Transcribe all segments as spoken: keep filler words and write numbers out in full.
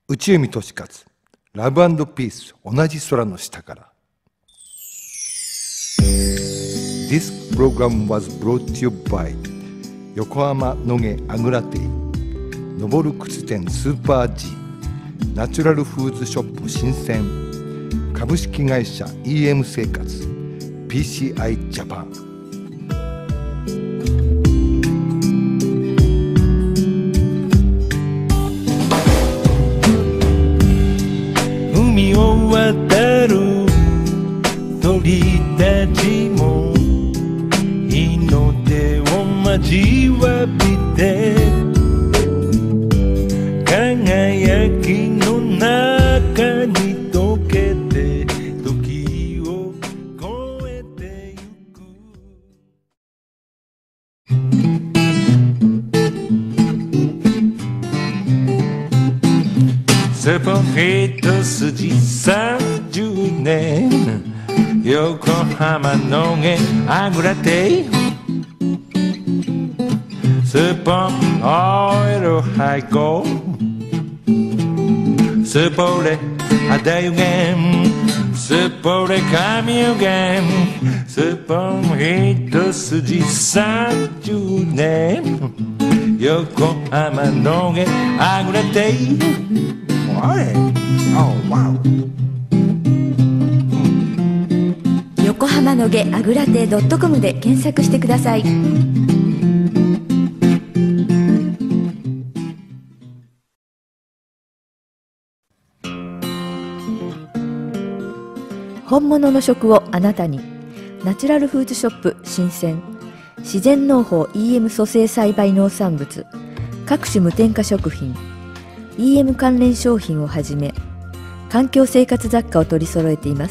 内海俊勝、ラブ&ピース、同じ空の下から。This program was brought to you by 横浜野毛あぐら亭、登る靴店スーパー G、ナチュラルフーズショップ新鮮、株式会社 イーエム 生活、ピーシーアイ ジャパン。 海を渡る鳥たちも日の出を待ちわびて、輝きの中に溶けて時を越えてゆく。スポヘット筋さんじゅうねん、横浜のげあぐら亭、スポンオイル配合、スポレ肌湯源、スポレ髪湯源、スポンヘット筋さんじゅうねん、横浜のげあぐら亭。 横浜のげあぐら亭 .com で検索してください。本物の食をあなたに、ナチュラルフーズショップ新鮮、自然農法 イーエム 蘇生栽培農産物、各種無添加食品、イーエム 関連商品をはじめ、環境生活雑貨を取り揃えています。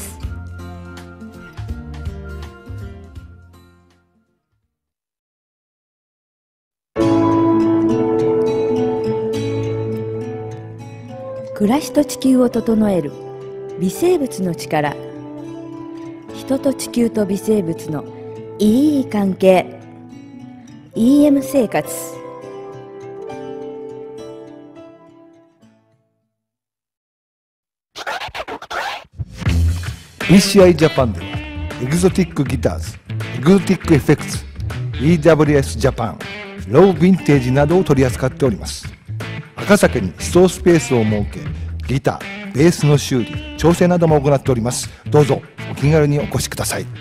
暮らしと地球を整える微生物の力、人と地球と微生物のいい関係、 イーエム 生活。 ピーシーアイ ジャパンではエグゾティックギターズ、エグゾティックエフェクツ、 イーダブリューエス ジャパン、ローヴィンテージなどを取り扱っております。赤坂にストースペースを設け、ギター、ベースの修理、調整なども行っております。どうぞお気軽にお越しください。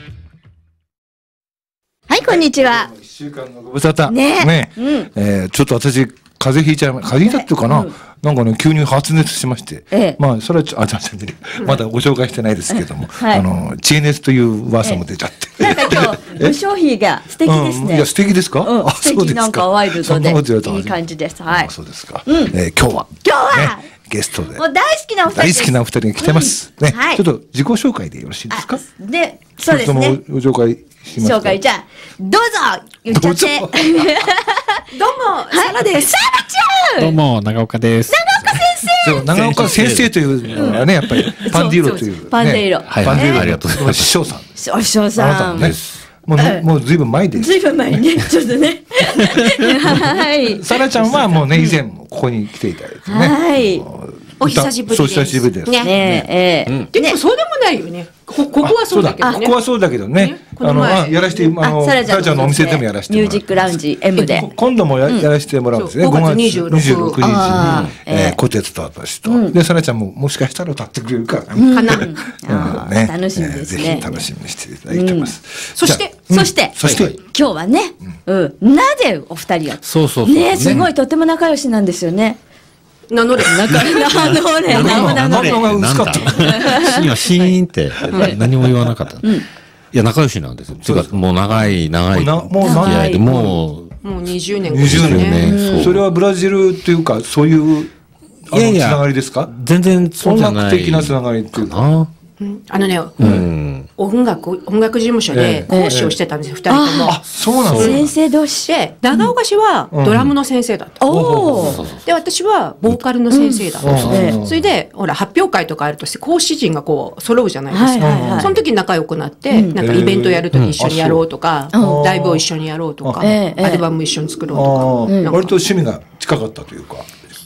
はい、こんにちは。 いっしゅうかんのご無沙汰ねね、 うんえーちょっと私風邪ひいちゃいま風邪ひいたっていうかな、 うんなんかね急に発熱しまして、 ええまあそれはちょあじゃあじゃあまだご紹介してないですけども、 はいあの知恵熱という噂も出ちゃって、 なんか今日無商品が素敵ですね。 うん、いや素敵ですか、 うん、 あ素敵、 そうですか、 なんかワイルドそんなこと言われたらでいい感じです。はい。 あそうですか、 うんえー今日は今日は、 ね、ゲストでもう大好きなお二人です。 大好きなお二人が来てます、ね、 はいちょっと自己紹介でよろしいですか。 あで、そうですね。 そもご紹介しますか。 紹介じゃあどうぞ言っちゃって。 どうぞどうも、サラです。サラちゃん。 どうも長岡です。 長岡先そう長岡先生というのはね、やっぱりパンディーロという、ね、 パンディーロはいパンディーロ、 ありがとうございます師匠さん。 生。お師匠あなさん。 たね、もうね、もうずいぶん前です。 ずいぶん前にね、ちょっとね。はい。 サラちゃんはもうね、以前もここに来ていただいてね。 はいお久しぶりです。 そう久しぶりです。 ねねえ、ええ。 でもそうでもないよね。こここはそうだけどね。 ここはそうだけどねね。こあのの前あやらしてあのあサラちゃんのお店でもやらせてもらう。 ミュージックラウンジ エム で。 今度もややらせてもらうんですね。 そうごがつにじゅごがつにじゅうろくうろくにちあーにえええー小鉄と私とでサラちゃんももしかしたら歌ってくれるからね。 かな。 あー楽しみですねえーぜひ楽しみにしていただいてます。 そしてじゃあそして、 そして今日はね、うん、なぜお二人が。 そうそうそう。 ね、すごいとても仲良しなんですよね。 名乗れ。 仲良し。あのね、 名乗れ名乗れ名乗れが薄かった今シーンって何も言わなかった。いや仲良しなんですよ。てかもう長い長いもうなもう付き合いで長いもうもうにじゅうねん。 にじゅうねんねそうそれはブラジルというかそういうあのついやいやながりですか。 全然そう音じゃない楽的なつながりっていうか。 な。 あのね、 うん。 音楽音楽事務所で講師をしてたんですよ。二人とも。 あ、そうなんです先生同士。 で長岡氏はドラムの先生だった。 おお。 で私はボーカルの先生だった。 うんそれでほら発表会とかあるとして講師陣がこう揃うじゃないですはいか。 はいはい。 その時に仲良くなって、なんかイベントやるとき一緒にやろうとか、 うんライブを一緒にやろうとか、 ええアルバム一緒に作ろうとか。 あーなんか割と趣味が近かったというか。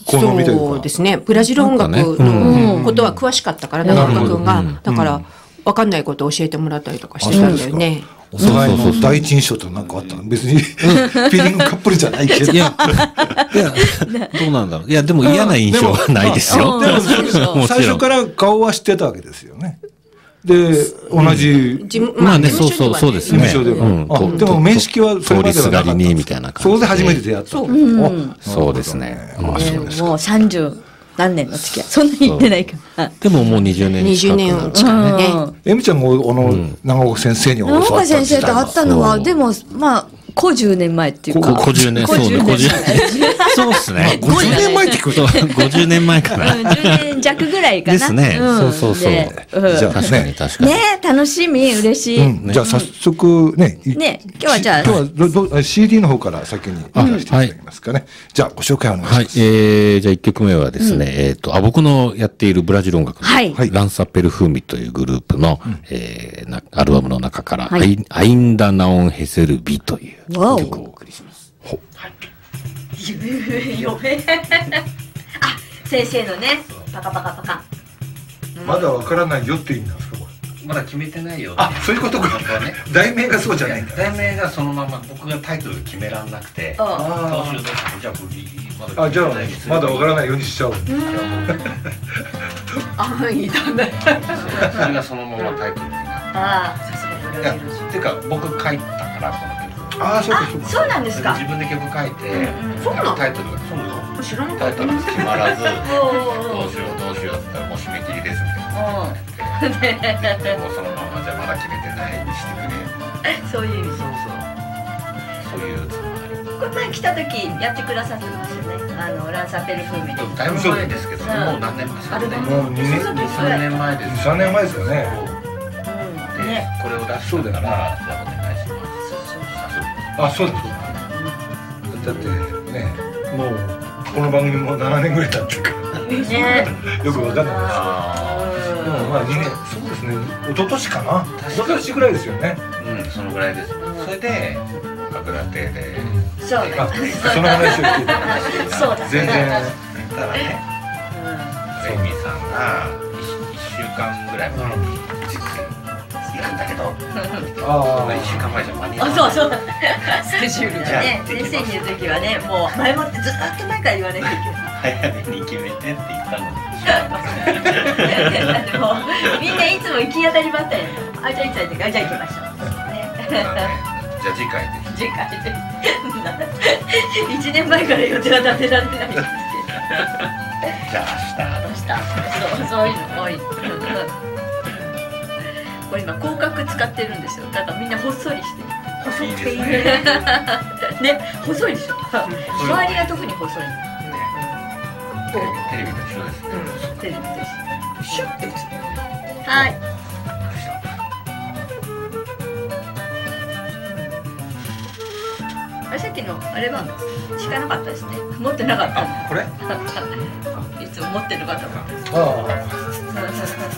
好みというか。 そうですね。ブラジル音楽なんかねのことは詳しかったから、 ん長岡君が、 うんだから分かんないことを教えてもらったりとかしてたんだよね。 お互いの第一印象って何かあったの？別にフィーリングカップルじゃないけど。 いや、いや、どうなんだろう。いや、でも嫌な印象はないですよ。 でもも最初から顔は知ってたわけですよね。で、同じ事務まあね、 事務そう所でそう、 はねそうですね。 事務所では。 うんあでも面識はそれまではなかったんです通りすがりにみたいな感じでそこで初めて出会った。 そうあそうですね。まあねそうですか。 もうさんじゅう何年の付き合い。そんなに言ってないか。あでももうにじゅうねん近くなるにじゅうねん近くね。 うんエミちゃんがあの長岡先生に教わった長岡先生と会ったのは、 そうでも、まあ、小十年前っていうか。 こ50年、そうね、 50 50年。そうですね。 ごじゅうねんまえって聞くそうと。 ごじゅうねんまえかな。 うんじゅうねん弱ぐらいかな。 ですね。 んそうそうそう。 でうんじゃあ確かに確かに。 ねえ、楽しみ、嬉しい。 うんじゃあ早速ね。いね今日はじゃあ今日はどど シーディー の方から先に出していただけますかね。じゃあご紹介お願いしはい、 ます。 えー、じゃあいっきょくめはですね、えっと、あ、僕のやっているブラジル音楽の、 はいランサペルフーミというグループの、えーなアルバムの中から、 はいアイアインダナオンヘセルビというわお曲をお送りします。 よめあ、先生のね、パカパカパカ。 まだわからないよって意味なんですかこれ。 まだ決めてないよ。 あ、そういうことか本当はね。 題名がそうじゃないんだ。 題名がそのまま僕がタイトル決めらんなくて、どうあしようどうしようじゃあブギーまだあ、じゃあまだわからない。 ないようにしちゃおう。 あ、いいだね。 それがそのままタイトルになって。 あー、さすがブいやラジル人。 っていうか僕書いたからこの曲。 ああ、そうかそうあ、 か。 そうなんですか。 自分で曲書いて、 そうなのタイトルがそうなの知らなかった。 タイトルが決まらず、どおうしようどうしようって言ったらもう締め切りですみたいな。でもうそのままじゃまだ決めてないにしてくれ。 そういう意味。 そうそう。そういうつながり。 これ前来た時やってくださってますよね。あのランサペル風味で。 だいぶ前ですけど、もう何年前ですかね。 もうにねん、 に、さんねんまえです。 さんねんまえですかね。 うん。 でね。 これを出したから、じゃあお願いします。 そうそう。 あ、そうです。だってね、もうこの番組もななねんぐらい経ってるからね。 よくわかんないあです。でもまあにねん、そうですね。一昨年かな。一昨年ぐらいですよね。 ーうん、そのぐらいです。それで、神楽亭で、 そうだ。 あ、その話を聞いた。 そうだ。 全然。 たらね、レイミーさんがいっしゅうかんぐらい前に実家に行くんだけど、 あいっしゅうかんまえじゃ間に合あ、 わない。 そうそう。スケジュールだね。先生に言う時はね、もう前もってずっと前から言わなきゃい早めに決めてって言ったのに。 けない。でもみんないつも行き当たりばったりやの。あ、じゃあいつやってか、あじゃあ行きましょう。ね。 じゃあ次回で。 次回で。一年前から予定は立てられない。 じゃあ明日。 どうした。そう、そういうの多い。これ今広角使ってるんですよ。だからみんなほっそりしてる。細くていいね。ね、細いでしょ。周りが特に細い。 テレビと一緒です。 うん、テレビです。シュッて映る。はい。あれさっきのあれは聞かなかったですね。持ってなかったんだ。 これ？ いつも持ってる方も。 あ。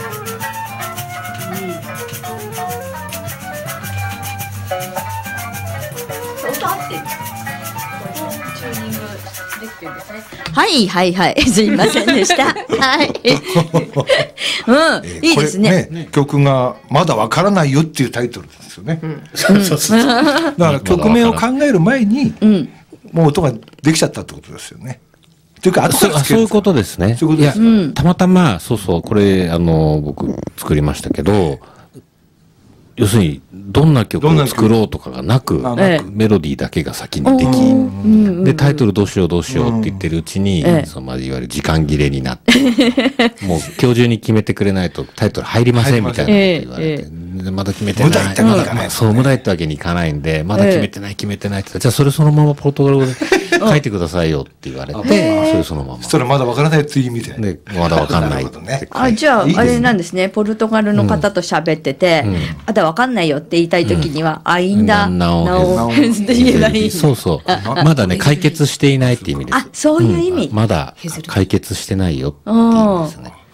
音合ってる。チューニングできてるんですね。はいはいはい。すいませんでした。はい。うん、いいですね。 これ曲がまだわからないよっていうタイトルですよね。 そうそうそう。 だから曲名を考える前に、 うん。 もう音ができちゃったってことですよね。というか後からつけるそうそういうことですね。 そういうことですいや、たまたま、そうそう、これ、あの、僕作りましたけど、要するに、どんな曲を作ろうとかがなく、 あなくメロディーだけが先にでき、で、タイトルどうしようどうしようって言ってるうちに、 ええそのまあいわゆる時間切れになって、もう今日中に決めてくれないとタイトル入りませんみたいなこと言われて、 えでまだ決めてない。 無駄ってまだかねまあそう、無駄ってわけにいかないんで、まだ決めてない決めてないって言ったら、じゃあそれそのままポルトガル語で書いてくださいよって言われて、それそのまま。 そしたらまだわからないっていう意味で。 で、まだわかんないってなるほどねあ、じゃあ、 いいですねあれなんですね。ポルトガルの方と喋ってて、あだわかんないよって言いたいときには、あいんだ、 なおなお、って言えばいい。 そうそう。まだね、解決していないって意味です。 あ、そういう意味。 まだ解決してないよっていう意味ですね。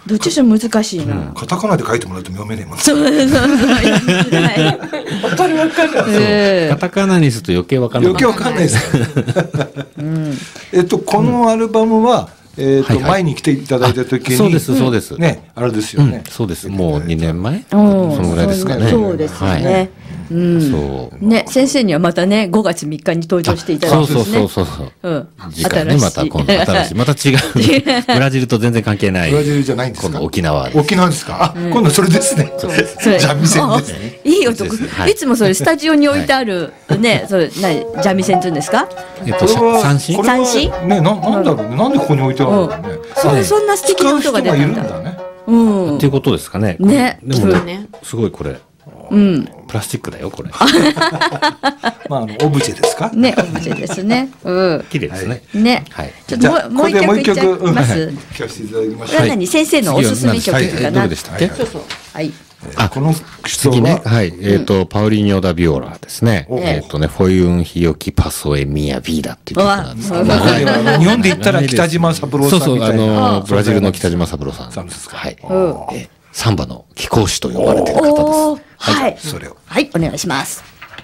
どっちにしても難しいな。 カタカナで書いてもらっても読めねえもん。 そうそうそう。 わかるわかる。 えカタカナにすると余計わかんない。 余計わかんないですよ。えっとこのアルバムはえっと前に来ていただいた時にそうですそうです。 ねあれですよね。 そうです。もうにねんまえ。 えうんそのぐらいですかね。 そうですよね。うん。 そう。 ね、先生にはまたね、ごがつみっかに登場していただそいうてですね。 そうそうそうそう。 うん。 次回ね、また今度新しい。また違う。ブラジルと全然関係ない。 ブラジルじゃないんですか。 今度沖縄。 沖縄ですか。あ、今度それですね。 それ三味線ですね。 いい男。いつもそれスタジオに置いてあるね、それ何三味線って言うんですか？ えっと三振。 三振？ね、ななんだろうね。なんでここに置いてあるんだろうね。 そそんな素敵な音が出るんだ。 ね。 うん。 っていうことですかね。 ね。 でもね、すごいこれ。うん。プラスチックだよこれ。 まああのオブジェですか？ ね、オブジェですね。うん。 綺麗ですね。 ね。 はい。 ちょっともうもう一曲いっちゃいます。 聞かせていただきましこれは何先生のおすすめ曲かな。 どうでしたっけ？ そうそう。はい。 あ、この次ね、はい、えっと、パウリーニョ・ダ・ビオラですね。えっとね、フォイウン・ヒヨキ・パソエ・ミヤ・ビーダっていう曲なんですけど。 日本で言ったら北島三郎さんみたいな。 そうそう、あの、ブラジルの北島三郎さんですか。はい。サンバの貴公子と呼ばれている方です。 はい。 それを。 はい、お願いします。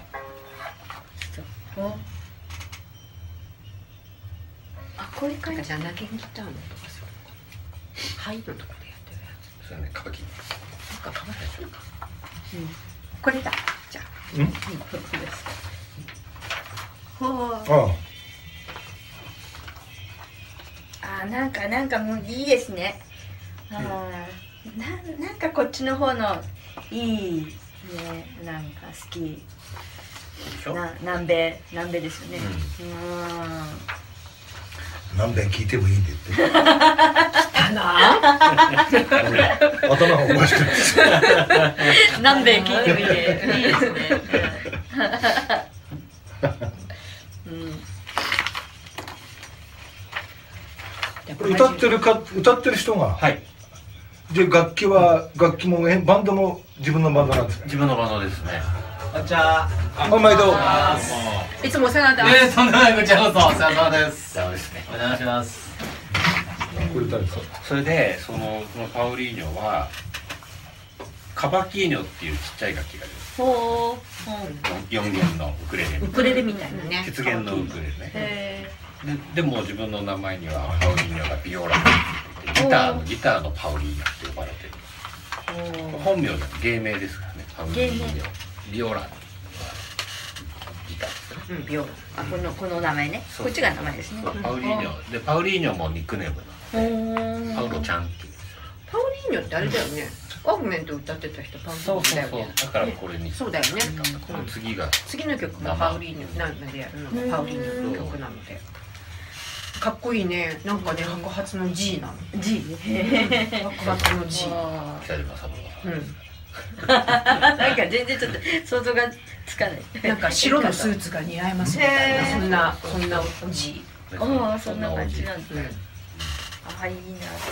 あ、これからじゃなきギターのとかするのか。ハイドとかでやってるやつ。 そうね、カバキ。 なんかカバキか。うん。これだ。じゃあ。うん。これです。ほう。 ああ。あ、なんかなんかもういいですね。ああ、ななんかこっちの方のいいね、なんか好き。な南米南米ですよね。うん。 何遍聞いてもいいんでって。 かな。 頭がおかしくなって。 何遍聞いてもいいでいいですね。 うん。歌ってるか歌ってる人が。 はい。 で楽器は楽器もえバンドも自分のバンドなんですか。 自分のバンドですね。 こんにちは。 お毎度。 いつもお世話になってえー、 ます。 とんでもないこちらこそお世話様です。 そうですね。 お邪魔します。 これ誰ですか。 それでそのこのパウリーニョはカバキーニョっていうちっちゃい楽器があります。 ほう。 よん弦のウクレレ。 ウクレレみたいなね。 鉄弦のウクレレね。 へででも自分の名前にはパウリーニョがビオラって言ってギターのギターのパウリーニョって呼ばれてる。本名じゃ芸名ですからね。パウリーニョビオラ。ギターですね。 うん、ビオラ。あ、このこの名前ね。こっちが名前ですね。 パウリーニョでパウリーニョもニックネームなのでパウロちゃんっていう。 パウリーニョってあれだよね。ワグメント歌ってた人パウリーニョだよね。 だからこれにそうだよね。 この次が次の曲もパウリーニョなんでやるのがパウリーニョの曲なので。かっこいいね。なんかね白髪の G なの。 G。 白髪の G。 北島三郎さん。 うん。 なんか全然ちょっと想像がつかない。 なんか白のスーツが似合いますみたいなそんなそんな G。 ああ、そんな感じなんだ。あ、いい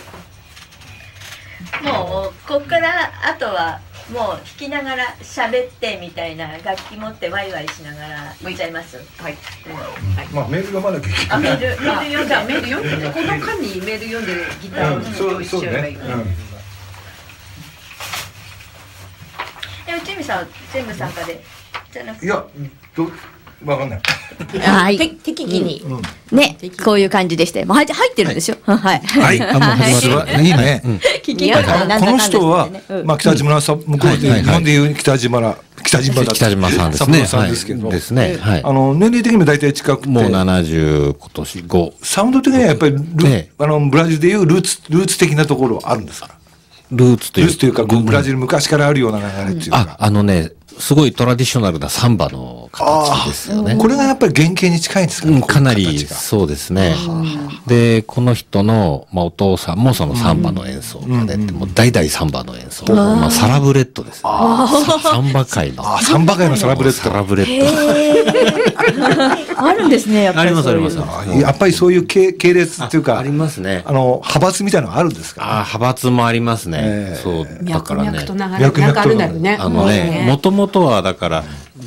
な。もうこっからあとはもう弾きながら喋ってみたいな楽器持ってワイワイしながら行っちゃいます。 はい。 まあメール読まなきゃいけない。 あ、メールメール読んだメール読んでこの間にメール読んでるギターを用意しちゃえばいいよね。 え、内海さんは全部参加でじゃなくて。 いや、どわかんない。 はい。 適宜に。 ね、こういう感じでして、もう入ってるんですよ。はい。 はい。あ、もう始まる。いいね。 聞きやこの人はまあ北島さん向こうで日本でいう北島ら北島だ北島さんですね。 さんですけど。 ですね。はい。 あの年齢的にも大体近くて。 もうななじゅう今年ご。 サウンド的にはやっぱりあのブラジルでいうルーツルーツ的なところあるんですか。 ルーツというルーツというかブラジル昔からあるような流れっていうか。 あ、あのね。すごいトラディショナルなサンバの形ですよね。 これがやっぱり原型に近いんですかね。 かなりそうですね。で、この人の、まあ、お父さんもそのサンバの演奏家で、もう代々サンバの演奏。まあ、サラブレッドですね。サンバ界の。 あ、サンバ界のサラブレッド。 サラブレッド。あるんですね、やっぱり。 ありますあります。 やっぱりそういう系列っていうか。 ありますね。 あの、派閥みたいなのがあるんですか。 あ、派閥もありますね。そう。だからね。 脈々と流れがあるんだよね。 あのね、もともとはだから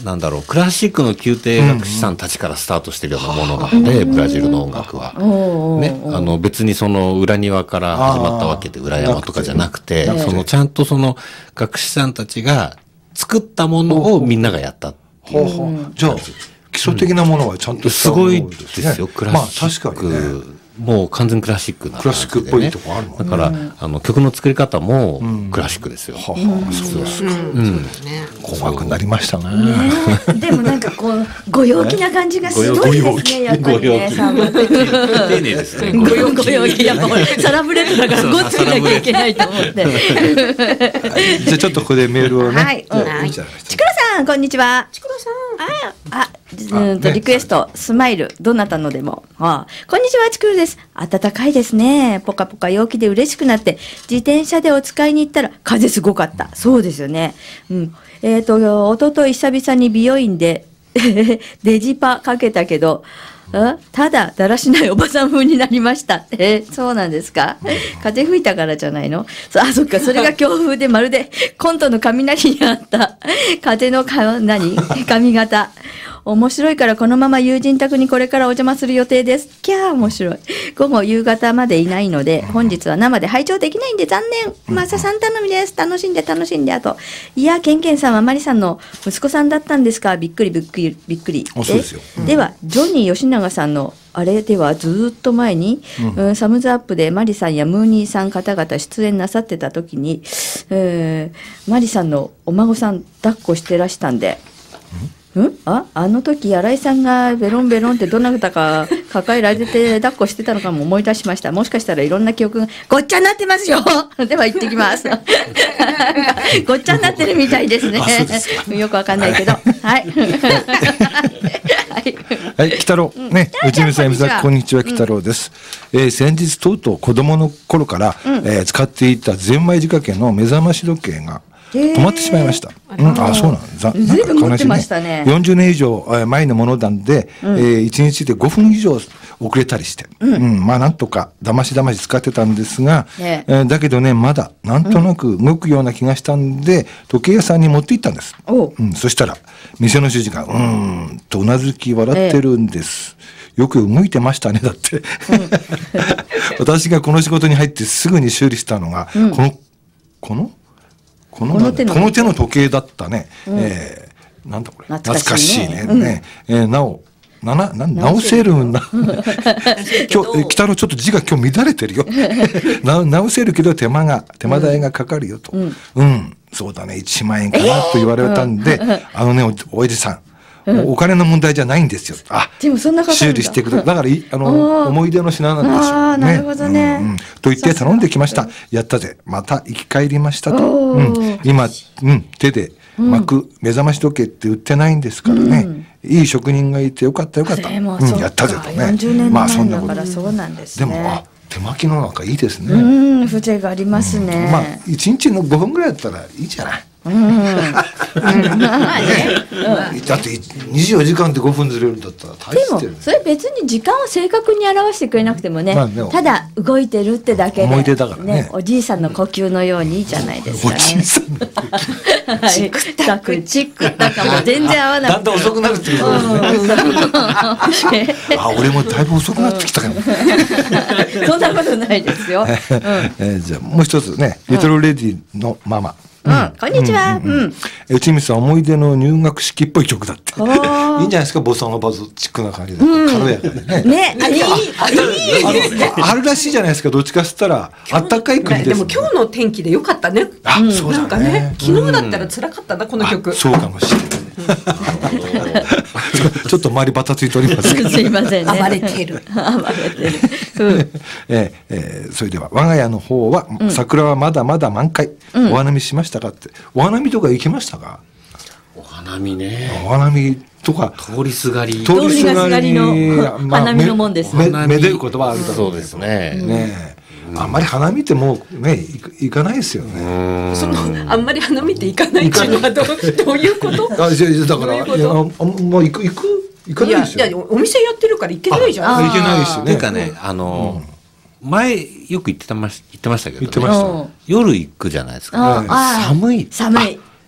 なんだろう、クラシックの宮廷楽師さんたちからスタートしてるようなものなので、ブラジルの音楽は。ね、あの別にその裏庭から始まったわけで、裏山とかじゃなくて、そのちゃんとその楽師さんたちが作ったものをみんながやったっていう。 ほうほう。じゃあ、基礎的なものはちゃんとすごいですよ、クラシック。 まあ確かにね。 もう完全クラシックなクラシックっぽいとこあるもんね。 だから、あの曲の作り方もクラシックですよ。 はは、そうですか。細かくなりましたね。 でもなんかこうご陽気な感じがすごいですね、やっぱりね。 丁寧ですね。 ご陽気、やっぱサラブレッドだからごっついなきゃいけないと思って。 じゃあちょっとここでメールをね。 はい。ちくろさん、こんにちは。ちくろさん。あ、あ、うんとリクエストスマイルどなたのでも。あ、こんにちは、ちくろです。暖かいですね。ポカポカ陽気で嬉しくなって自転車でお使いに行ったら風すごかった。そうですよね。うん。えっと一昨日久々に美容院でデジパかけたけど。ただだらしないおばさん風になりました。えー、そうなんですか。風吹いたからじゃないの。あ、そっか、それが強風でまるでコントの雷にあった風のか何髪型。面白いからこのまま友人宅にこれからお邪魔する予定です。キャー面白い。午後夕方までいないので本日は生で拝聴できないんで残念。マサさん頼みです。楽しんで楽しんで。あと、いやケンケンさんはマリさんの息子さんだったんですか。びっくりびっくりびっくり。 そうですよ。 うん、ではジョニー吉永さんのあれではずっと前に、うんうん、サムズアップでマリさんやムーニーさん方々出演なさってた時に、えー、マリさんのお孫さん抱っこしてらしたんで、んああの時新井さんがベロンベロンってどなたか抱えられて抱っこしてたのかも思い出しました。もしかしたらいろんな記憶がごっちゃになってますよ。では行ってきますごっちゃになってるみたいですね。よくわかんないけどはいはいはい、北郎ね、内海さん、さんこんにちは、北郎です。うん、えー、先日とうとう子供の頃から、うん、えー、使っていたゼンマイ仕掛けの目覚まし時計が止まってしまいました。うん、あ、そうなんだ。 ずいぶん持ってましたね。 よんじゅうねん以上前のものなんで、うん、えー、いちにちでごふん以上遅れたりして、うん、うん、まあなんとかだましだまし使ってたんですが、ね、えー、だけどね、まだなんとなく動くような気がしたんで、時計屋さんに持って行ったんです。うん、そしたら店の主人がうーんとうなずき笑ってるんです。えー、よく動いてましたね、だって、うん、私がこの仕事に入ってすぐに修理したのが、うん、このこのこの, この, 手のこの手の時計だったね。うん、えー、なんだこれ懐かしいね。懐かしいね。うん、ね、えー、なおななな直せるんだ。今日北のちょっと字が今日乱れてるよ。な直せるけど手間が手間代がかかるよと。うん、うん、そうだねいちまんえんかなと言われたんで、えー、あのね お, おじさん。うん、お金の問題じゃないんですよ。あ、 でもそんな修理してくれ。だからあの思い出の品なんでしょうね。 あ、なるほどね。 うんうん、と言って頼んできました。やったぜ。また生き返りましたと。うん、今、うん、手で巻く目覚まし時計って売ってないんですからね。うん、いい職人がいてよかったよかった。うん、やったぜとね。 よんじゅうねんまえだからそうなんですね。 でもあ手巻きのなんかいいですね。 うん、風情がありますね。 うん、まあ一日のごふんぐらいだったらいいじゃない。うん、だってにじゅうよじかんでごふんずれるんだったら大してる。 でもそれ別に時間を正確に表してくれなくてもね、まあ、ただ動いてるってだけで思い出だからね、 おじいさんの呼吸のようにいいじゃないですかね。 おじいさんの呼吸チクタクチクタクもう全然合わなくてだんだん遅くなるっていうあ、俺もだいぶ遅くなってきたかもそんなことないですよ、うん、えー、じゃあもう一つね、レトロレディのママ、 うん、こんにちは。うん。 内海さん思い出の入学式っぽい曲だって。いいんじゃないですか、ボサノバズチックな感じで、軽やかでね。 ね、あ、いい、 あるらしいじゃないですか。どっちかっつったらあったかい国です。 でも今日の天気でよかったね。 あ、そうだね。なんかね、 昨日だったら辛かったなこの曲。 そうかもしれない。ちょっと周りバタついておりますけど。 すいませんね。 暴れてる。 暴れてる。 ええ、それでは我が家の方は桜はまだまだ満開。お花見しましたかって。お花見とか行きましたか？ お花見ね。 お花見とか通りすがり。 通りすがりの花見のもんです。 めでる言葉あるだろう。 そうですね。 ね。あんまり花見ってもうね行かないですよね。 そのあんまり花見って行かないっていうのはどうどういうこと？ あ、じゃだからいやもう行く行く行かないですよ。 いやお店やってるから行けないじゃん。 行けないですよね。 というかね、あの前よく言ってたま言ってましたけど、 言ってました。 夜行くじゃないですか。寒い。 寒い。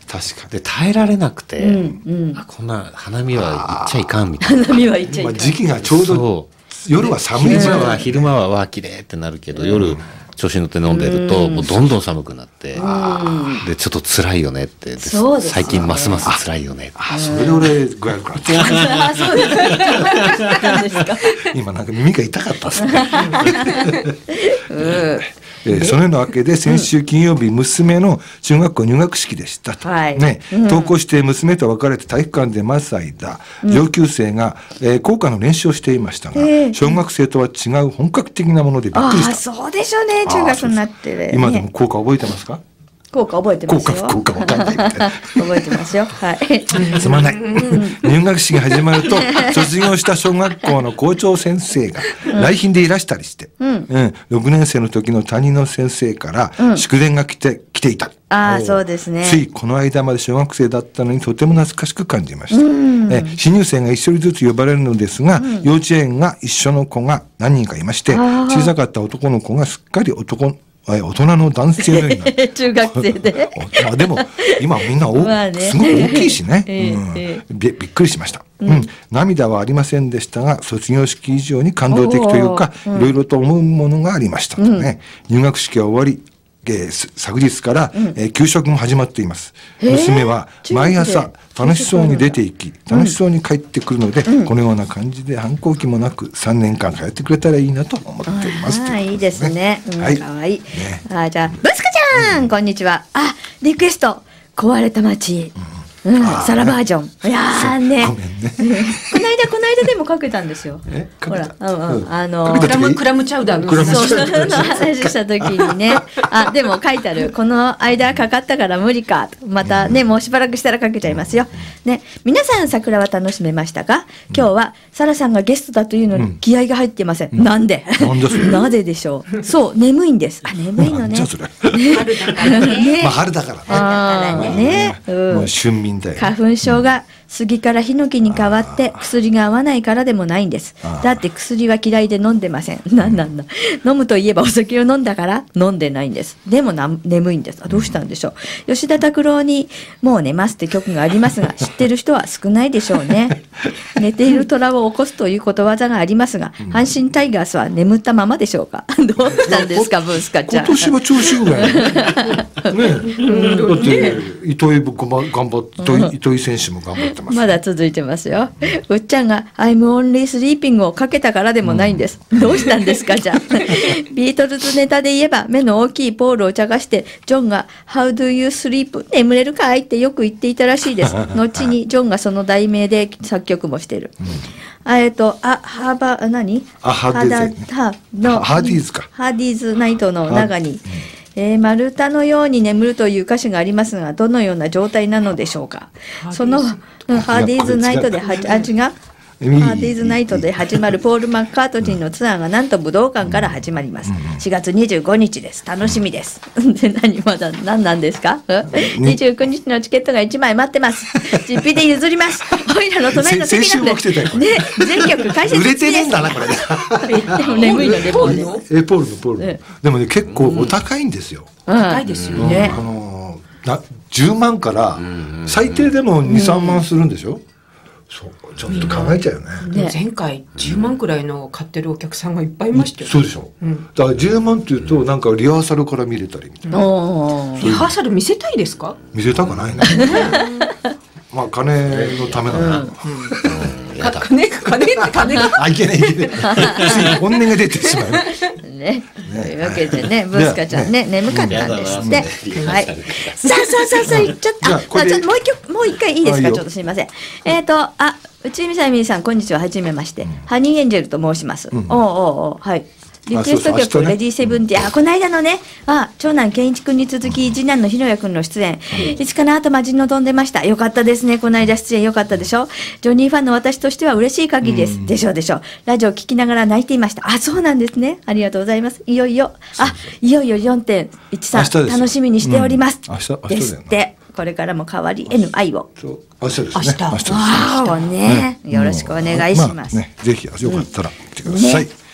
確かに。 で耐えられなくて、 うんうんあこんな花見は行っちゃいかんみたいな。 花見は行っちゃいまあ、 かん。 時期がちょうどそう夜は寒い昼時間間は昼間はわあ綺麗ってなるけど、夜調子に乗って飲んでるともうどんどん寒くなって、でちょっと辛いよねってでそうですね最近ますます辛いよねって。 あそれで俺具合良くなったあ、そうですか。ですか。 今なんか耳が痛かったですね、 うん。 えーそのようなわけで先週金曜日、娘の中学校入学式でしたと、 はいねうん登校して娘と別れて体育館で待つ間、上級生が、えー校歌の練習をしていましたが、 ええ小学生とは違う本格的なものでびっああ、 くりした。 そうでしょうね。中学になってね。 今でも校歌覚えてますか？ 効果覚えてま校歌すよ。 不校歌わかんないみたいな覚えてますよ。はい。 すまない。入学式が始まると、卒業した小学校の校長先生が来賓でいらしたりして、うんろくねん生の時の担任の先生から祝電が来て、来ていた。 ああ、そうですね。 ついこの間まで小学生だったのにとても懐かしく感じました。え新入生が一人ずつ呼ばれるのですが、幼稚園が一緒の子が何人かいまして、小さかった男の子がすっかり男え大人の男性のようになって中学生で。 まあでも今みんなお、 まあねすごく大きいしね、 ええうんえびびっくりしました、うん涙はありませんでしたが卒業式以上に感動的というか、いろいろと思うものがありましたとね、入学式は終わり、えーす昨日から、えー給食も始まっています。娘は毎朝楽しそうに出て行き楽しそうに帰ってくるので、このような感じで反抗期もなくさんねんかん通ってくれたらいいなと思っていますああ、いいですね。うん、 はいかわいい。あ、じゃあ、ブスカちゃん、こんにちは。あ、リクエスト、壊れた街。うん、サラバージョン。いやーね。 ごめんねこの間、この間でもかけたんですよ。 えかほけたら、うんうん、 うんあのかけたクラムクラムチャウダーのクラムチャウそう、 ダーその話した時にね、あ、でも書いてある、この間かかったから無理か、またね、もうしばらくしたらかけちゃいますよ。ね、皆さん桜は楽しめましたか？今日はサラさんがゲストだというのに気合が入っていません。なんで？ なんでそれなぜでしょう。そう、眠いんです。あ、眠いのねなんじゃ。それ春だからね。 ねまあ春だからねあーね、うんもう春眠だよね花粉症が杉からヒノキに変わって薬が合わないからでもないんです。だって薬は嫌いで飲んでません。なんなんだ。飲むといえばお酒を飲んだから飲んでないんです。でもな眠いんです。あ、どうしたんでしょう。吉田拓郎にもう寝ますって曲がありますが、知ってる人は少ないでしょうね。寝ている虎を起こすということわざがありますが、阪神タイガースは眠ったままでしょうか。どうしたんですか、ブースカちゃん。 今年は調子いいぐらいねねだって糸井も頑張って糸井糸井選手も頑張ってますまだ続いてますよ。うっちゃんが I'm only sleeping をかけたからでもないんです。どうしたんですかじゃあ。ビートルズネタで言えば目の大きいポールを茶化してジョンが How do you sleep? 眠れるかいってよく言っていたらしいです。後にジョンがその題名で作曲もしてる。あえっと、あ、ハーバー、何あハーディーズねハダのハーディーズかハーディーズナイトの中に、えー丸太のように眠るという歌詞がありますが、どのような状態なのでしょうか。そのうんハーディーズナイトではあ違うハいいーディーズナイトで始まるポール・マッカートニーのツアーがなんと武道館から始まります。しがつにじゅうごにちです。楽しみです。で、何まだ何なんですか？にじゅうくにちのチケットがいちまい待ってます。実費で譲ります。おいらの隣の席なんで。 先週も来てたよね、全曲解説売れてねえんだなこれ言っても眠いのでもうね。 えポールのポールの、 えでもね結構お高いんですよ、 高いですよね。 あのーなじゅうまんから最低でもにさんまんするんでしょ、そうちょっと考えちゃうよね、 ね前回じゅうまんくらいの買ってるお客さんがいっぱいいましたよ。 そうでしょ、だからじゅうまんっていうとなんかリハーサルから見れたりみたいな、 おーリハーサル見せたいですか？ 見せたくないねまあ金のためなの、 か金金金があいけないいけないつい本音が出てしまうね、というわけでね、ブースカちゃんね、眠かったんですって。はい。さあさあさあさあ、言っちゃった。あ、 じゃあこれちょっともう一曲、もう一回いいですか、 あいいよちょっとすみません。えっと、あ、内海さみさん、こんにちは、はじめまして。ハニーエンジェルと申します。おうおうおう、はい。リクエスト曲、 あそうそう明日ねレディーセブンティーン、あ、この間のね、あ、長男健一君に続き、次男のひろや君の出演、いつかなと待ち望んでました。よかったですね、この間出演よかったでしょ。ジョニーファンの私としては嬉しい限りです。でしょうでしょう。ラジオ聞きながら泣いていました。あ、そうなんですね。ありがとうございます。いよいよ、あ、いよいよ よんてんいちさん、 明日です楽しみにしております。 うん明日明日だよなですって。これからも変わり エヌアイ を。 そう明日ですね明日明日ですわーおね、よろしくお願いします。 あね、ぜひよかったら来てください、 ね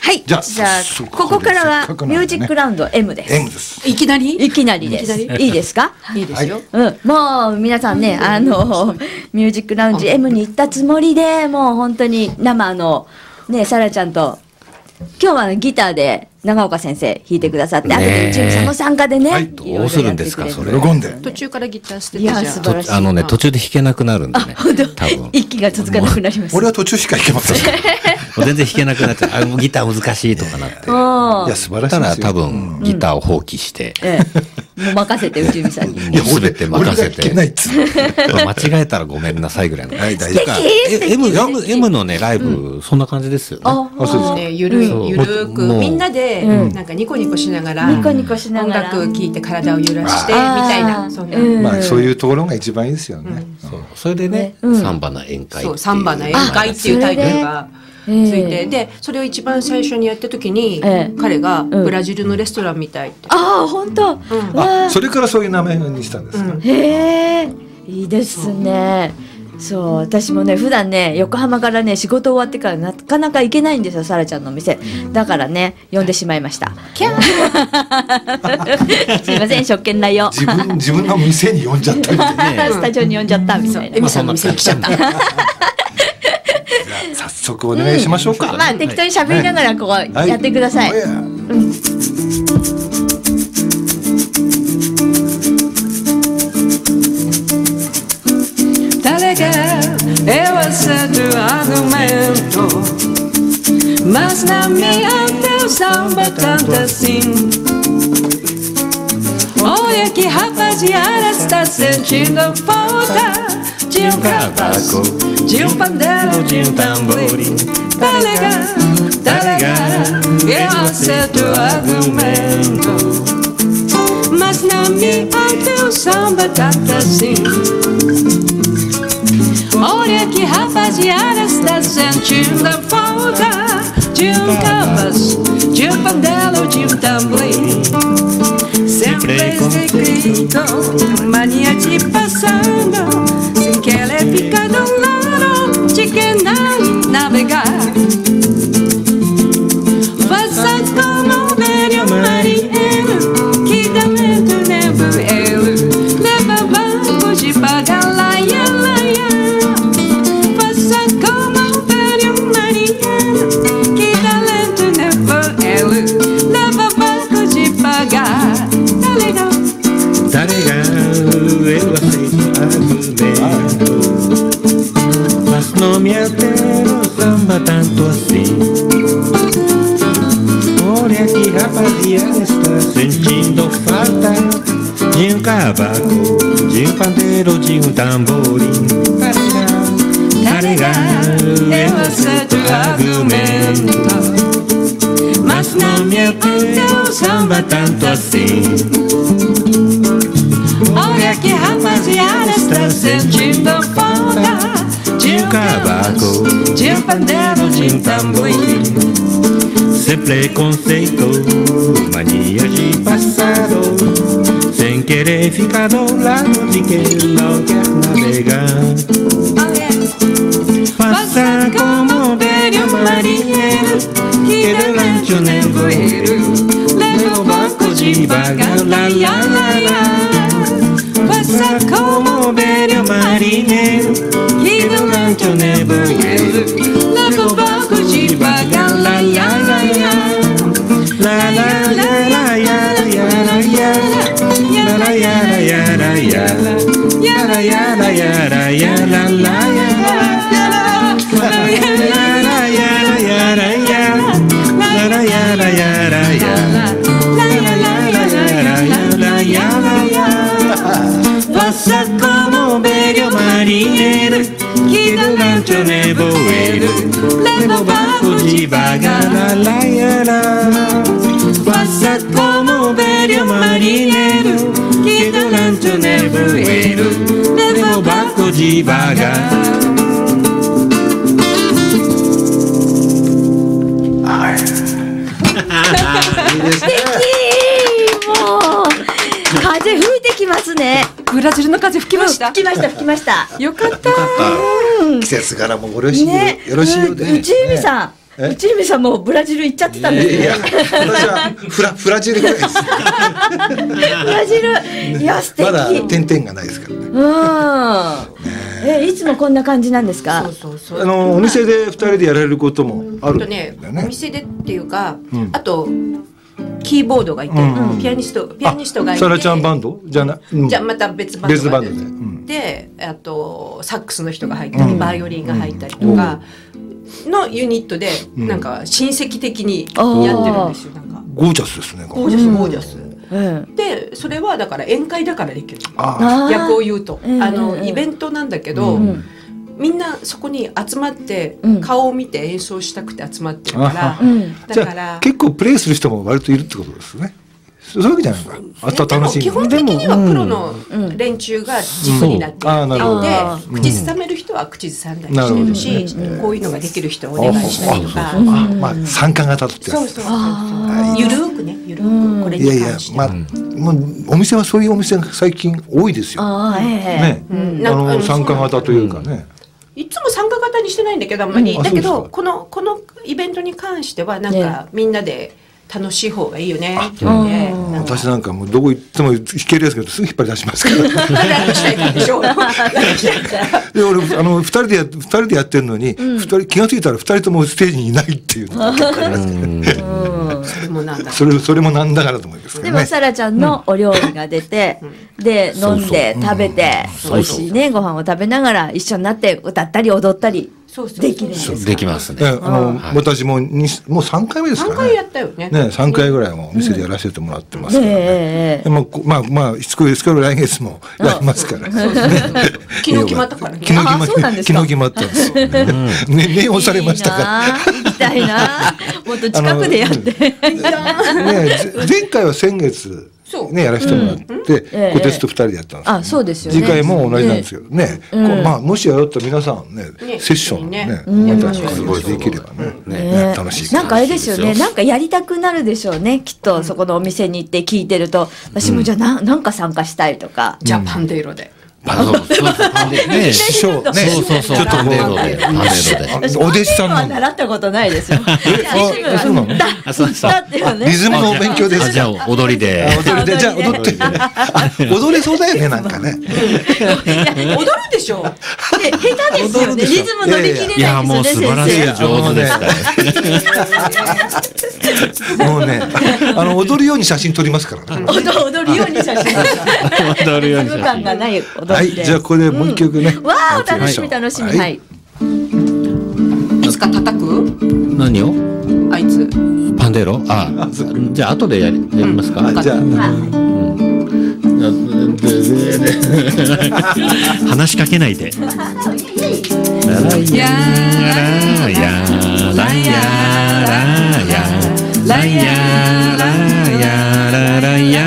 はい。 じゃあじゃあ早速ここからはせっかくなんでねミュージックラウンド エム です。 M です。 いきなりいきなりです。いいですか？ いいですよ。 うん、もう皆さんね、あのミュージックラウンジ エム に行ったつもりで、もう本当に生のね、さらちゃんと今日はギターで長岡先生弾いてくださって、 ねあとで内海さんの参加でね、 はいいろいろどうするんですかやってくれるそれ喜んで。 途中からギター捨てていやじゃあ。 素晴らしいあのね途中で弾けなくなるんでね本当多分息が続かなくなります。 俺は途中しか行けません。いもう全然弾けなくなっちゃうあもうギター難しいとかなっておーや素晴らしいたですよ。 ら多分ギターを放棄して、 ええ、もう任せて内海さんに。 いやもう全て任せ俺が弾けないって言ってまあ間違えたらごめんなさいぐらいの。 はい大丈夫てかえ M, M, M のねライブ、そんな感じですよね。 あ、 あそうですかね、ゆるそういゆるーくもうみんなでうんなんかニコニコしながらニコニコしな音がら楽聴いて体を揺らしてみあーたいなそんな、 うんまあそういうところが一番いいですよね。 そうそれでね、 うんサンバな宴会っていうそうサンバな宴会っていうタイトルがつええいて、でそれを一番最初にやった時に、 ええ彼がんブラジルのレストランみたいって、 ああ、本当。 うんわああ、それからそういう名前にしたんですか。 うんへえ、いいですね。そう、私もね、普段ね、横浜からね、仕事終わってからなかなか行けないんですよ、さらちゃんのお店。だからね、呼んでしまいました。 キャーすいません、職権内容。 自分自分の店に呼んじゃったみたいな。 スタジオに呼んじゃったみたいな。 エミさんの店に来ちゃった。 早速お願いしましょうか。 まあ、適当に喋りながら、こう、 はいやってください。 おや誰が言わせるアーギュメント Mas na minha atenção batendo assim Olha que rapaziada está sentindo falta De um cavaco, de um pandeiro, de um tamborim Tá legal, tá legal, eu aceito o argumento Mas na minha atenção batendo assim Olha que rapaziada está sentindo a falta De um cabas, de um pandeiro, de um tamborim Sempre esse grito, mania de passando Sem querer ficar do lado de quem não navegar Faça como um velho marinheiro Que dá medo no nevoeiro Leva banco de pagar lá, ia, lá, ia Faça como um velho marinheiro Que dá lento no nevoeiro Leva banco de pagar Tá legal Tá legal, eu aceito argumento Mas não me altero o samba tanto assim Olha que rapaziada está sentindo falta De um cavaco, de um pandeiro, de um tamborim Tá legal, tá legal, eu aceito argumento Mas não me altero o samba tanto assim Olha que rapaziada está sentindo falta De um cavaco, de um pandeiro, de um tamborim Sem preconceito, mania de passado Sem querer ficar do lado de quem não quer navegar Faça como um velho marinheiro Que durante o nevoeiro Leva o barco devagar, lá, lá, lá, lá Faça como um velho marinheiro Que durante o nevoeiro Leva o barco devagar, lá, lá, lá, lá La la la la ya la ya la ya la la ya la ya la ya ya la ya la ya la ya la la ya la ya la ya la ya la ya la la ya la ya la ya la la ya la ya la ya Faça como um velho marinheiro que durante o nevoeiro leva o barco devagar, la la ya la Faça como um velho marinheiro que durante o nevoeiro leva o barco devagar. もう風吹いてきますね。 ブラジルの風吹きました。 吹きました吹きました。 よかった。 季節柄もよろしいよ、 ね、 よろしいようで、 う内海さん、 内海さんもブラジル行っちゃってたんですね。 いや私はフラフラジルぐらいです。 ブラジル、いや素敵。 まだ点々がないですからね。 うん。え、いつもこんな感じなんですか。 そうそうそう。 あのお店で二人でやられることもあるんだとね、 よね。 お店でっていうか、 うんあとキーボードがいて、 うんピアニストピアニストがいて、 サラちゃんバンドじゃな、うんじゃあまた別バンドが別バンドでうんで、あとサックスの人が入ったり、 うんバイオリンが入ったりとかのユニットで、 うんなんか親戚的にあーやってるんですよ。なんかゴージャスですね。 ゴージャスゴージャス。 うん。 でそれはだから宴会だからできる。 ああー逆を言うと、 うんあのうんイベントなんだけど、 うんみんなそこに集まってうん顔を見て演奏したくて集まってるから、 うん。 じゃあだから結構プレイする人も割といるってことですね。そういうわけじゃないのか。あとは楽しみでも基本的にはプロのうん連中が軸になってうんあーなるほどいあて、口ずさめる人は口ずさんだりしてるし、 なるほどねこういうのができる人はお願いしたりとか、 あまあ参加型ってやつ。 そうそうそうあーゆるーくねゆるうんーくこれいやいやに関してまあもうお店はそういうお店が最近多いですよ。 ああ、ええ。 ね、 うんあなんかあのの参加型というかね。 いつも参加型にしてないんだけどあんまり、 うんあだけそうですかどこのこのイベントに関してはなんか、 ねみんなで楽しい方がいいよねって言うんで、 うんなんか私なんかもうどこ行っても弾けるやつがすぐ引っ張り出しますから。 楽したいでしょ楽したいからで俺あの二人でや二人でやってるのに二人気がついたら二人ともステージにいないっていうのが結構ありますね。 うん。 それもなんだそれそれもなんだからと思いますけでもどね。 サラちゃんのお料理が出て、で飲んで食べて、美味しいねご飯を食べながら一緒になって歌ったり踊ったりそうそうできるんですか。 できますえね。 あの私もにもう三回目ですかさんかいやね。 ったよねね三回ぐらいもお店でやらせてもらってますからね。 ええでもこまあまあしつこいですけど来月もやりますから。 昨日決まったからね昨日決まあそうなんですか昨日決まったんですよ。ね念をされましたから。 いいな行きたいな。もっと近くでやって。 ねぜ前回は先月そうねやらせてもらってええ小鉄と二人でやったんですよ。 あ、そうですよね。 次回も同じなんですけどね。こうんうまあもしやろうと皆さんねねセッションねねまたうんすごいできればねねね楽しい。 なんかあれですよね。 楽しいですよなんかやりたくなるでしょうね。きっとそこのお店に行って聞いてると、私もじゃあななんか参加したいとか。 じゃあパンデイロであそうそうそうパンデね師匠ねそうそうそうちょっとこうパンデロでパンデロで。 あお弟子さんはの習ったことないですよ。 あそうなのだあそうそうだってよね。 リズムのお勉強ですあじゃあ踊りで。 あ踊りでじゃあ踊ってあ踊れそうだよねなんかね。 踊るでしょで下手ですよね。リズム乗り切れいやもうないです素晴らしいよね、先上手でしたね。 もうねあの踊るように写真撮りますからね。 生。踊踊るように写真。 踊るように写真リズム感がないは踊りで。 いじゃあここでもう一曲ね。 わあ楽しみ楽しみ。 はいはい。 いつか叩く何を？ あいつパンデロ？あ、じゃあ後でやりやりますか？ はいじゃあ話しかけないで。 やララヤラヤラヤラヤラヤラヤララヤ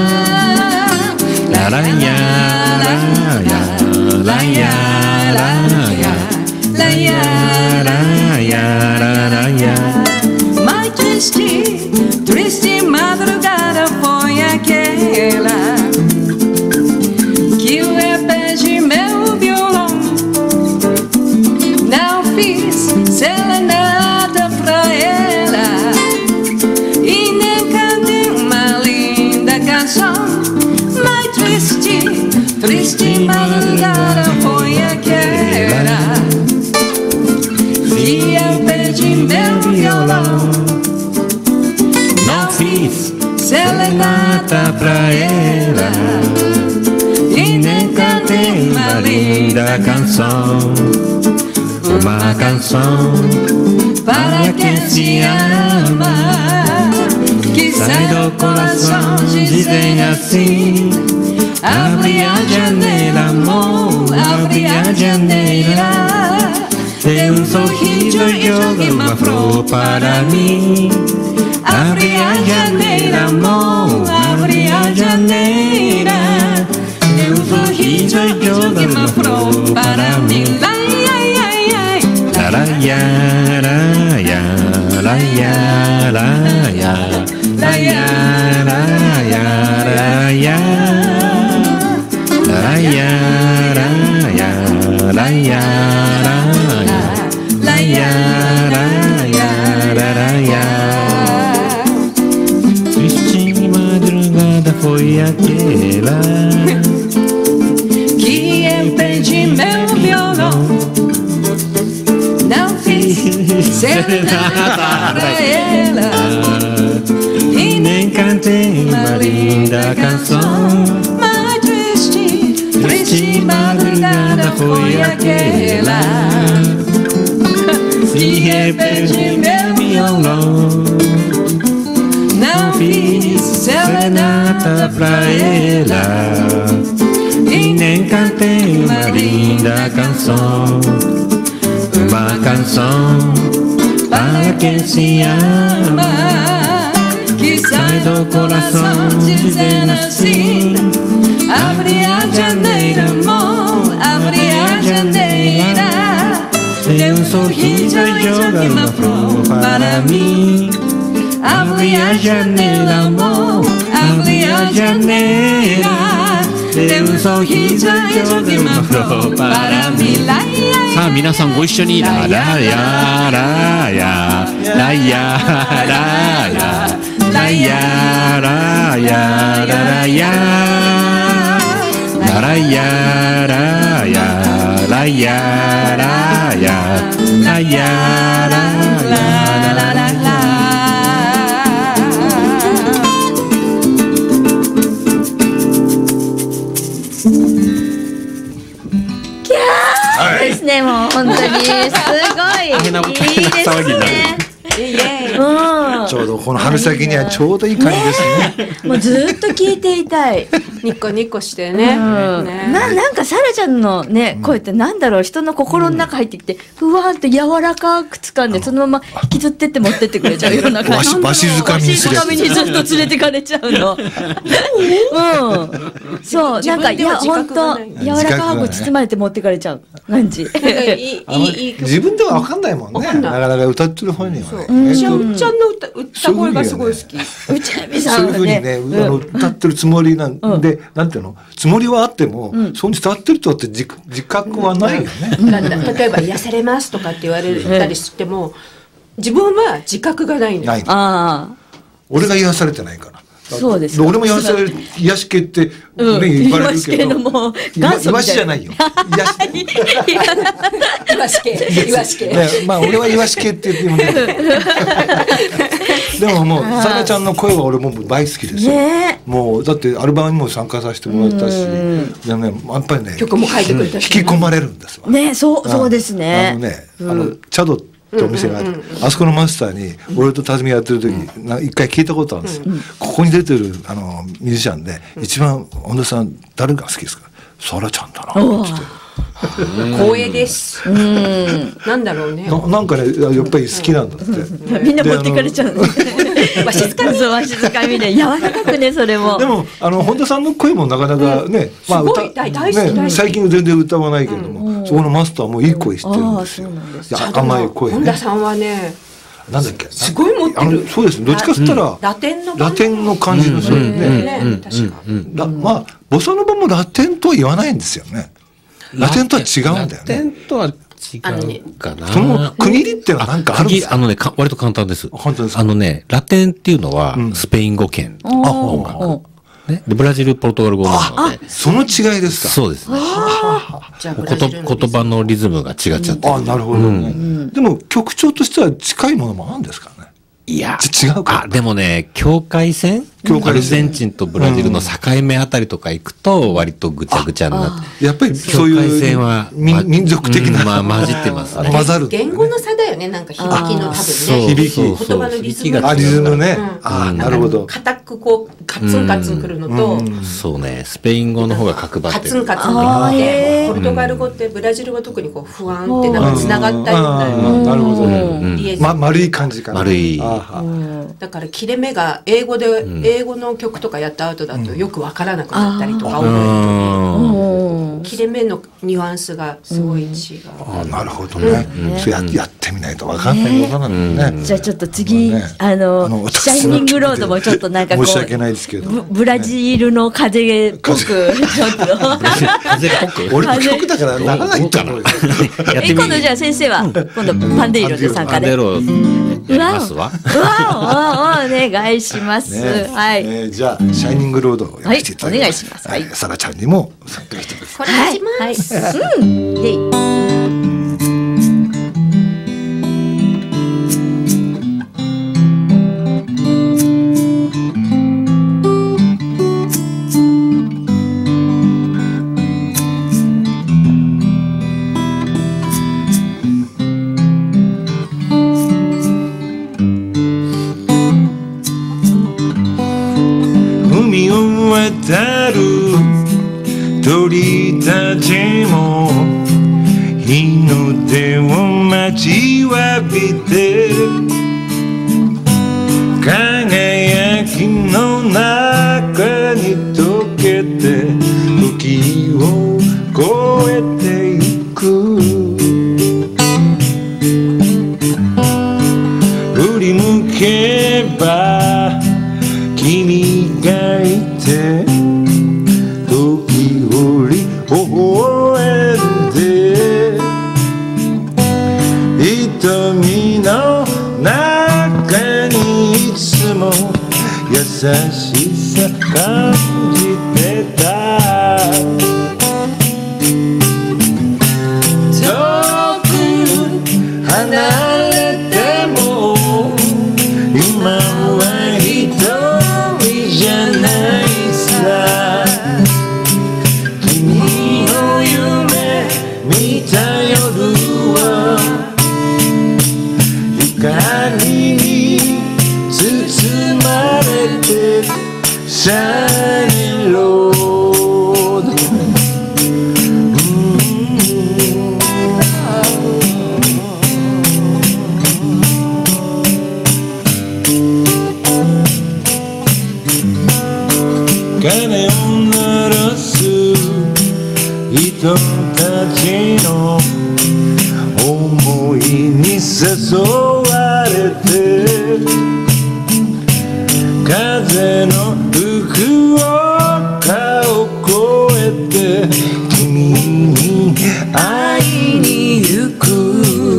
ララヤラヤラヤラヤラヤラヤララヤ My triste, triste madrugada foi aquela que o repete meu violão. Não fiz serenata pra ela e nem cantei uma linda canção. My triste, triste madrugada foi aquela que eu perdi meu violão. Não fiz Serenata pra ela e nem cantei uma linda canção, uma canção para quem se ama, que sai do coração dizem assim: abre a janela, amor, abre a janela. Tem um sorriso e joga uma flor para mim. Abre a janela, amor, abre a janela. Tem um sorriso e joga uma flor para mim. Ai, ai, ai, ai. La la ya la ya la ya la ya la ya la ya la ya la ya la ya la ya la ya la ya la ya foi aquela que eu perdi meu violão. Não fiz serenata pra ela e nem cantei uma linda canção. Mas triste, triste madrugada foi aquela que eu perdi meu violão. não fiz Serenata pra ela e nem cantei uma linda canção. Uma canção para quem se ama, que sai do coração dizendo assim: abre a janeira, amor, abre a janeira. dê um sorriso e joga uma flor para mim. Abre a janela, amor, abre a janela. Dê um sorriso e jogue uma flor para mim. さあ皆さんご一緒にララヤラヤラヤラヤラヤラヤララヤララヤラヤラヤラヤラヤラですね、もう本当にすごいいいですね。うん、 ちょうどこの春先にはちょうどいい感じですね。 もうずっと聞いていたい。 ニッコニコしてね。 うんねななんかサラちゃんのね声ってなんだろう、人の心の中入ってきてふわーっと柔らかく掴んでそのまま引きずってって持ってってくれちゃうような感じ。 わしわしづかみにするやつわしづかみにずっと連れてかれちゃうの。うん、そうなんかいや自分本では自覚がない当柔らかく包まれて持ってかれちゃう感じ。 いいあのいいいい曲。 自分では分かんないもんね。 わかんないなかなか歌ってる本人はね。 うんえっとちゃんちゃんの歌歌声がすごい好き。 うちなみさそういうふうにんはねね、あの歌ってるつもりなんで、なんていうの、つもりはあっても、そうに伝わってるとって自自覚はないよね。 なんだ例えば癒されますとかって言われたりしても、自分は自覚がないのよ。 ない。 あ俺が癒されてないから。 そうですか俺も癒される、癒し系って、ね、 うん言われるけど。 癒し系のもう今元祖みたいな癒しじゃないよ。癒し。 イワシ系イワシ系。 ね、まあ俺は癒し系って言ってもね。でももうさなちゃんの声は俺もう大好きですよ。 ねもうだってアルバムにも参加させてもらったし、でもねやっぱりね曲も書いてくれたし引き込まれるんですわ。 ねそうそうですあね。 のね、あのチャドってお店があって、あそこのマスターに俺と辰巳やってる時にな一回聞いたことあるんですよ。ここに出てるあのミュージシャンで一番本田さん誰が好きですか。サラちゃんだなって。 光栄です。なんだろうね。 ななんかねやっぱり好きなんだって。 みんな持ってかれちゃう。 わしづかみ。 そうわしづかみで柔らかくねそれも。 でもあの本田さんの声もなかなかね、まあすご歌い大大好き大好ねき最近全然歌わないけれども、そこのマスターもいい声してるんああですよ。 そうなんですいや甘い声ね。 本田さんはね、 なんだっけ。 すごい持ってあのる。 そうですね。どっちかっつったらラテンのラテンの感じのそういうね。 ね、確か。 ラまあボサノバもラテンとは言わないんですよね。ラテンとは違うんだよラテね。 ンとは違うかな。 その区切りってのはなんかあるんですか。 あのね、か割と簡単です。 本当ですかあのね、ラテンっていうのはスペイン語圏の音楽。ね、でブラジル、ポルトガル語なので。 その違いですか。 そうですね。 じゃあこと言葉のリズムが違っちゃってあ、なるほどね。でも曲調としては近いものもあるんですかね。 いや、 ち違うかあ、でもね、境界線境界線アルゼンチンとブラジルの境目あたりとか行くと、割とぐちゃぐちゃになって。 やっぱりそう境界いう線は、 民民族的な、 うんまあ、混じってますね。 混ざる。 言語の差だよね、なんか響きの多分そうね。 響き言葉のリズムあ、リズムね。 うんあ、なるほど。 硬くこう、カツンカツンくるのと、 そうね、スペイン語の方が角張ってる。 カツンカツンあーくるへーので、ポルトガル語ってブラジル語特にこう、不安ってなんか繋がったようなうんなるほど。 うんリエゾンま、丸い感じかな。 丸いあはだから切れ目が英語で、英語の曲とかやった後だとよくわからなくなったりとか、覚えるうんと切れ目のニュアンスがすごい違う。 あ、なるほどね。そうややってみないとわかんないことなんだね。 じゃあちょっと次、 ねあのあのシャイニングロードもちょっとなんかこう申し訳ないですけど。 ブブラジルの風っぽくちょっと風っぽく俺の曲だからならないと思うよ。 え今度じゃあ先生は今度パンデイロで参加で。 パンデロやりますわ。 うわおおお願いします。 ねははい、 えー、じゃあシャイニングロードをやらせていただきます。 はい、お願いします。はい、 さらちゃんにも参加してください。 これ出します。 はいはい、うん、イエイ。 渡る鳥たちも日の出を待ちわびて輝きの中に溶けて時を越えてゆく振り向けば君がいて時折微笑んで瞳の中にいつも優しさ感じてた遠く離れても今は一人じゃないさ君の夢見た夜は光に包まれてシャイニングロード鐘を鳴らす人たちの思いに誘われて風の福岡を越えて君に会いに行く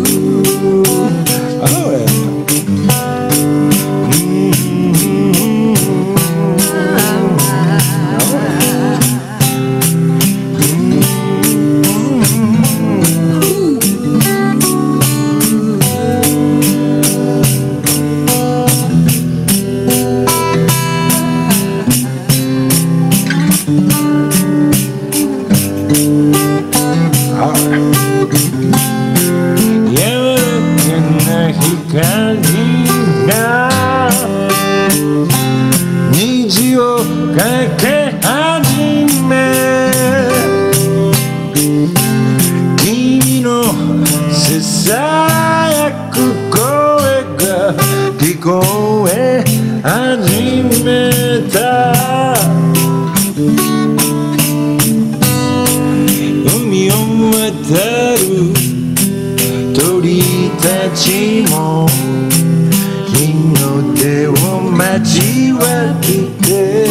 虹をかけ始め君のささやく声が聞こえ始めた海を渡る鳥たちも日の出を待ちわびて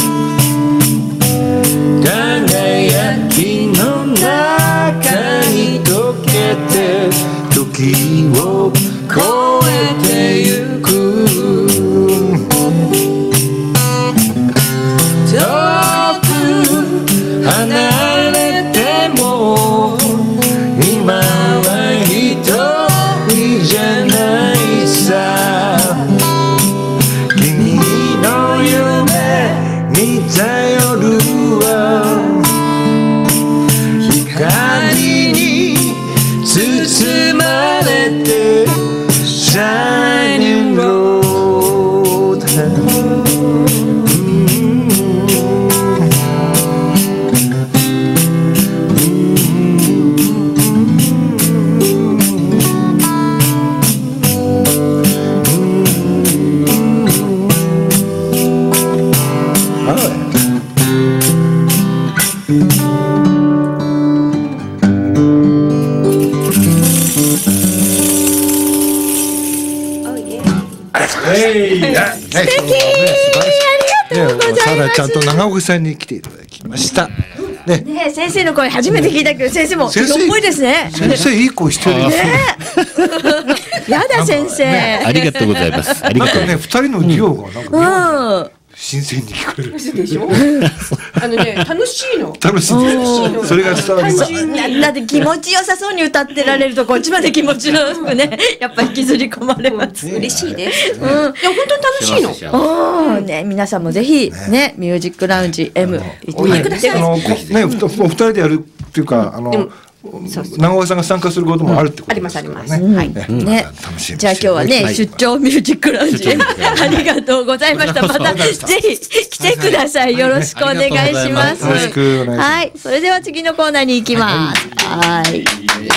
輝きの中に溶けて時を越えてゆく遠く離れても今は一人じゃないさ君の夢見た夜は光に包まれてシャイニングロードさらちゃんと長岡さんに来ていただきました。 ね、ね先生の声初めて聞いたけど先生も色っぽいですね。 先生いい声してる。 ね、やだ先生、 ね。ありがとうございます。ありがとう。 なんかね二人のデュオがなんか、うん、 新鮮に聞こえる。 でしょ。あのね、楽しいの。 楽しいです。それが伝わります。 だって気持ちよさそうに歌ってられるとこっちまで気持ちよくね、やっぱ引きずり込まれます。 嬉しいです。うん。いや本当に楽しいの。 おお、ね、皆さんもぜひね、ミュージックラウンジ エム 行ってみてください。 あのね、お二人でやるっていうか、あの。長尾さんが参加することもあるってことですからね。 ありますあります。はい。 ね。じゃあ今日はね、出張ミュージックラウンジありがとうございました。またぜひ来てください。よろしくお願いします。 よろしくお願いします。 はい。それでは次のコーナーに行きます。はい。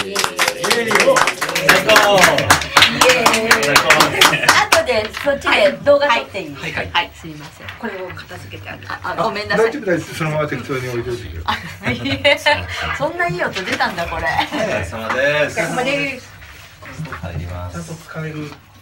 後でそっちで動画撮っていい？ はいはいはい。すみません。これを片付けてある。 あ、ごめんなさい。 大丈夫です。そのまま適当に置いておいてくれ。 そんないい音出たんだこれ。 お疲れ様です。 お疲れ様です。 入ります。 ちゃんと使える。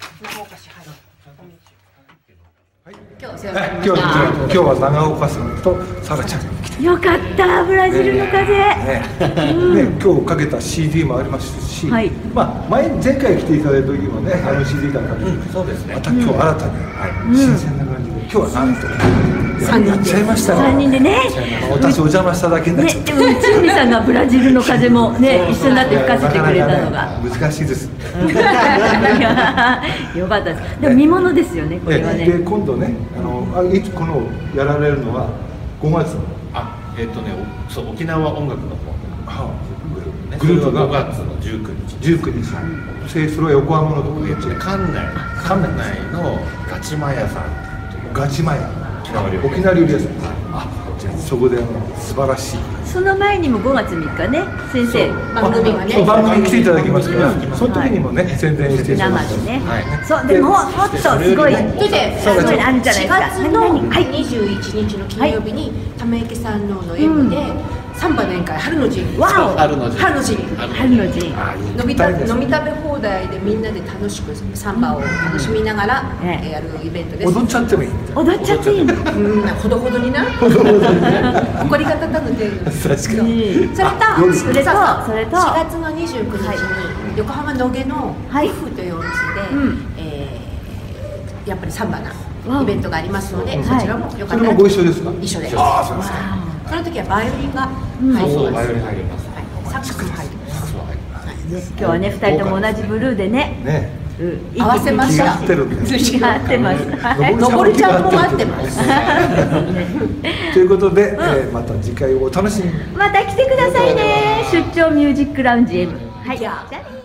今日お世話になりま今日した。 今日は長岡さんとサラちゃんが来て。 よかったブラジルの風。 ね、今日かけた シーディー もありますし、 はい、 まあ前前回来ていただいた時もね、あの シーディー からかけて、 そうですね。 また今日新たに新鮮な感じで、今日はなんとやっちゃいましたね。 三人でね。 私お邪魔しただけになっちゃった。 でも内海さんがブラジルの風もね一緒になって吹かせてくれたのが難しいです。 よかったです。でも見ものですよねこれはね。 で今度ね、あのあいつこのやられるのはごがつの。 あ、えっとね、そう沖縄音楽の方。 グループがごがつのじゅうくにち。 じゅうくにち。それは横浜のところで。 館内館内のガチマヤさん。 ガチマヤ。沖縄料理屋さん。あ、じゃあそこであの素晴らしい。 その前にもごがつみっかね先生番組がね。 番組に来ていただきますから、その時にもね宣伝していただきます。 ね。そうでももっとすごい。 それですごいあるじゃないですか。 しがつのにじゅういちにちの金曜日に玉池さんのの M でサンバの宴会春の陣。 わお。 春の陣。 春の陣。 春の陣。 飲みた飲み食べ放題でみんなで楽しくサンバを楽しみながらやるイベントです。 踊っちゃってもいい。 踊っちゃっていいの。 うん、ほどほどにな。怒り方なので。 確かに。 それとそれとそれとしがつのにじゅうくにちに横浜野毛の夫婦というお店でやっぱりサンバなイベントがありますので、そちらもよかったら。 それもご一緒ですか？ 一緒です。 ああ、そうですか。 その時はバイオリンが入ります。 バイオリン入ります。 サックスも入ります。 今日はね二人とも同じブルーでね。 ね。 合わせました。 気が合ってる。 気が合ってます。 のぼりちゃんも合ってます。 ということで、また次回をお楽しみに。 また来てくださいね。出張ミュージックラウンジ エム。はい。じゃあね。